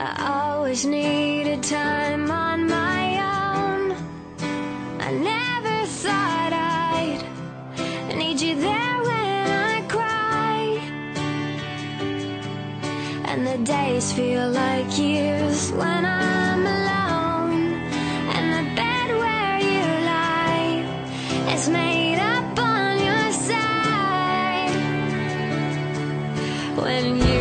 I always needed time on my own. I never thought I'd need you there when I cry, and the days feel like years when I'm alone, and the bed where you lie is made up on your side. When you